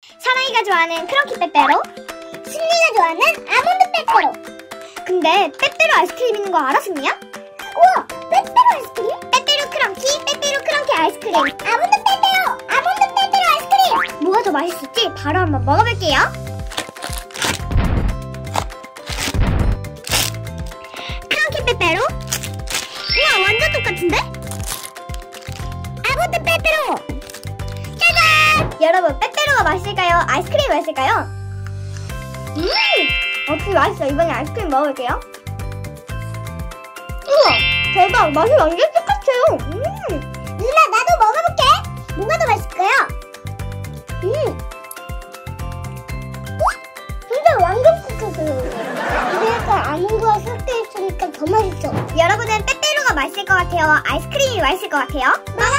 사랑이가 좋아하는 크런키 빼빼로, 승리가 좋아하는 아몬드 빼빼로. 근데 빼빼로 아이스크림 있는 거 알아, 승리야? 우와, 빼빼로 아이스크림? 빼빼로 크런키 아이스크림. 아몬드 빼빼로 아이스크림. 뭐가 더 맛있을지 바로 한번 먹어볼게요. 크런키 빼빼로? 우와, 완전 똑같은데? 아몬드 빼빼로. 짜잔! 여러분, 빼빼로가 맛있을까요? 아이스크림이 맛있을까요? 둘 맛있어. 이번에 아이스크림 먹어볼게요. 우와, 대박! 맛이 완전 똑같아요. 누나, 나도 먹어볼게. 뭐가 더 맛있을까요? 진짜 완전 똑같아요. 근데 약간 아몬드가 섞여 있으니까 더 맛있어. 여러분은 빼빼로가 맛있을 것 같아요? 아이스크림이 맛있을 것 같아요? 나는